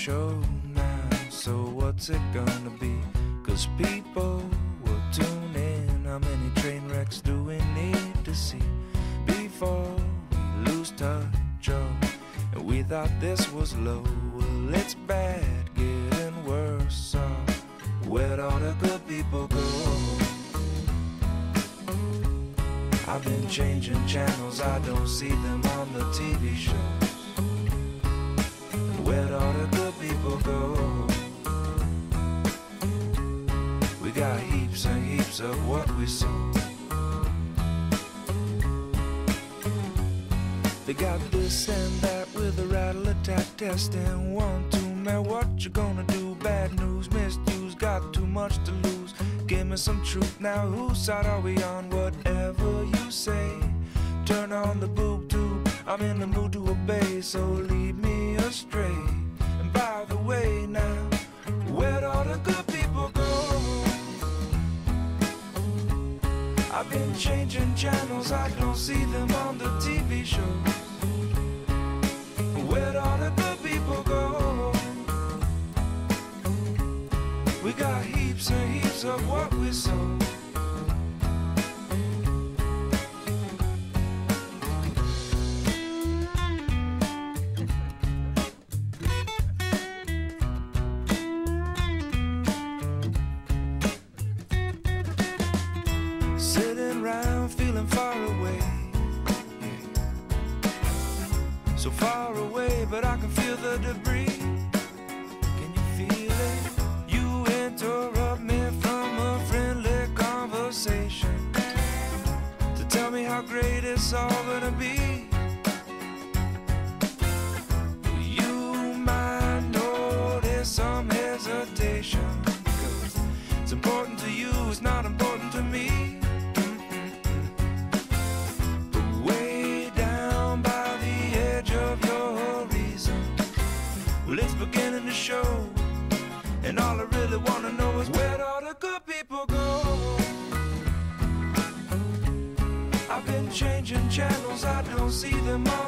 show now, so what's it gonna be? 'Cause people will tune in. How many train wrecks do we need to see before we lose touch? Oh, and we thought this was low. Well, it's bad, getting worse. So where'd all the good people go? I've been changing channels, I don't see them on the TV shows. Where'd all the good people go? We got heaps and heaps of what we sow. They got this and that with a rattle attack testing. 1, 2, man, what you gonna do? Bad news, misused, got too much to lose. Give me some truth now, whose side are we on? Whatever you say, turn on the boob tube. I'm in the mood to obey, so lead me astray. And by the way now, where'd all the good people go? I've been changing channels, I don't see them on the TV shows. Where'd all the good people go? We got heaps and heaps of what we sow. Sitting around feeling far away, yeah. So far away, but I can feel the debris. Can you feel it? You interrupt me from a friendly conversation to tell me how great it's all gonna be. You might notice some hesitation, 'cause it's important to you, it's not important to me. But way down by the edge of your horizon, well, it's beginning to show. And all I really wanna know is where'd all the good people go? I've been changing channels, I don't see them all